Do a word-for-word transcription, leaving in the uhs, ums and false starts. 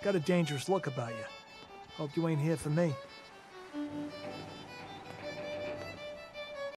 Got a dangerous look about you. Hope you ain't here for me.